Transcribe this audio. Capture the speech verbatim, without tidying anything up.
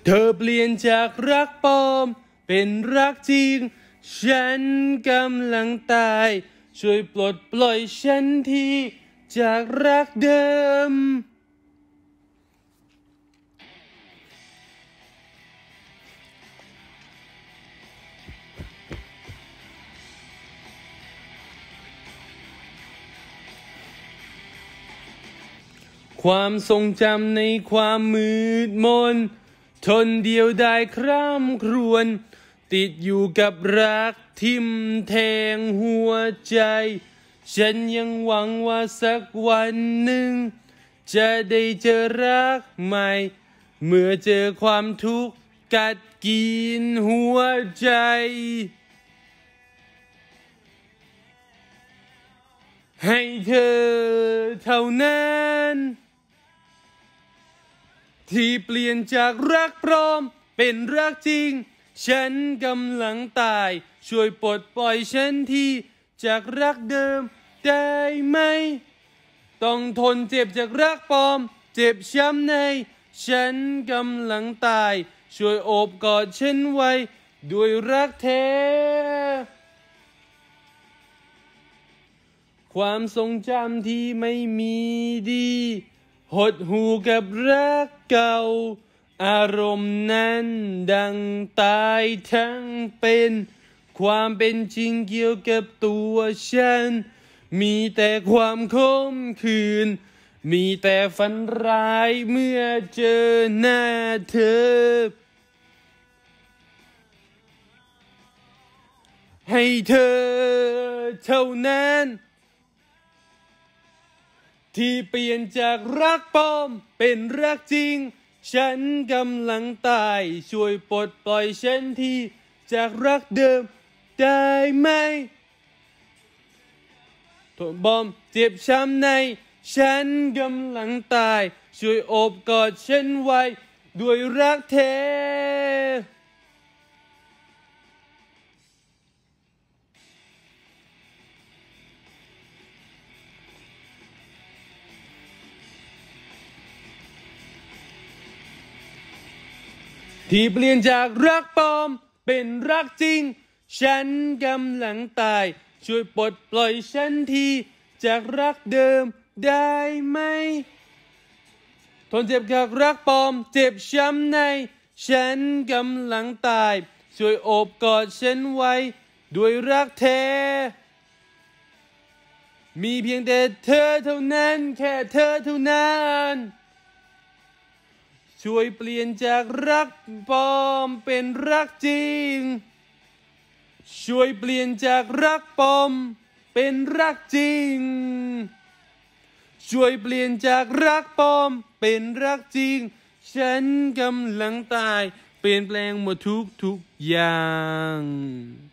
เธอเปลี่ยนจากรักปลอมเป็นรักจริงฉันกำลังตายช่วยปลดปล่อยฉันทีจากรักเดิมความทรงจำในความมืดมนทนเดียวดายคร่ำครวญติดอยู่กับรักทิ่มแทงหัวใจฉันยังหวังว่าสักวันหนึ่งจะได้เจอรักใหม่เมื่อเจอความทุกข์กัดกินหัวใจให้เธอเท่านั้นที่เปลี่ยนจากรักปลอมเป็นรักจริงฉันกำลังตายช่วยปลดปล่อยฉันทีจากรักเดิมได้ไหมต้องทนเจ็บจากรักปลอมเจ็บช้ำในฉันกำลังตายช่วยโอบกอดฉันไว้ด้วยรักแท้ความทรงจำที่ไม่มีดีหดหู่กับรักเก่าอารมณ์นั้นดังตายทั้งเป็นความเป็นจริงเกี่ยวกับตัวฉันมีแต่ความขมขื่นมีแต่ฝันร้ายเมื่อเจอหน้าเธอให้เธอเท่านั้นที่เปลี่ยนจากรักปลอมเป็นรักจริงฉันกำลังตายช่วยปลดปล่อยฉันทีจากรักเดิมได้ไหมทนบอมเจ็บช้ำในฉันกำลังตายช่วยโอบกอดฉันไว้ด้วยรักแท้ที่เปลี่ยนจากรักปลอมเป็นรักจริงฉันกำลังตายช่วยปลดปล่อยฉันทีจากรักเดิมได้ไหมทนเจ็บจากรักปลอมเจ็บช้ำในฉันกำลังตายช่วยโอบกอดฉันไว้ด้วยรักแท้มีเพียงแต่เธอเท่านั้นแค่เธอเท่านั้นช่วยเปลี่ยนจากรักปลอมเป็นรักจริงช่วยเปลี่ยนจากรักปลอมเป็นรักจริงช่วยเปลี่ยนจากรักปลอมเป็นรักจริงฉันกำลังตายเปลี่ยนแปลงหมดทุกทุกอย่าง